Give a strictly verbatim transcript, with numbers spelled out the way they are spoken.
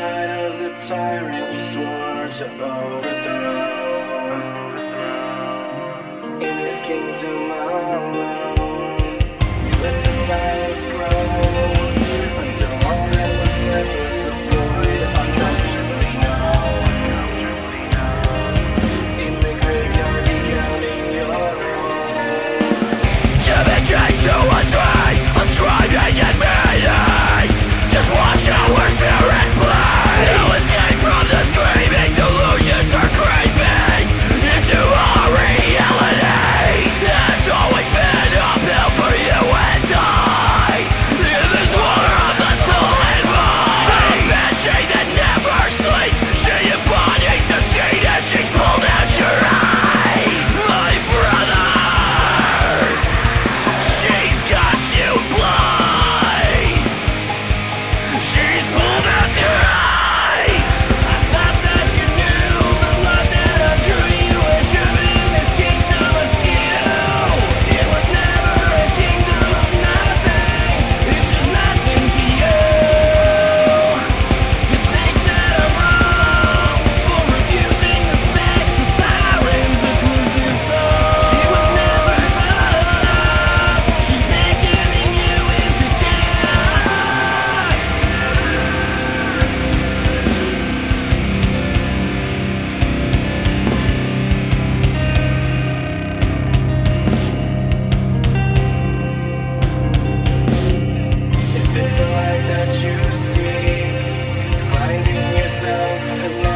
side of the tyrant you swore to overthrow. In his kingdom alone, you let the silence grow, until all that was left was a void, uncomfortably numb. In the graveyard recounting your home. Giving chase to a tree, ascribing and meaning. Just watch our spirit bleed. No escape from the screaming delusions are creeping into our reality. It's always been uphill for you and I. In this war of the soul and mind, the banshee that never sleeps, she embodies deceit as she's pulled out your eyes. My brother, she's got you blind. She's pulled out your eyes. I thought that you knew the blood that I drew. You were shooting this kingdom askew. It was never a kingdom of nothing. It's just nothing to you. You think that I'm wrong for refusing the spectral siren's occlusive soul. She was never lost. She's beckoning you into chaos. If it's the light that you seek, finding yourself is not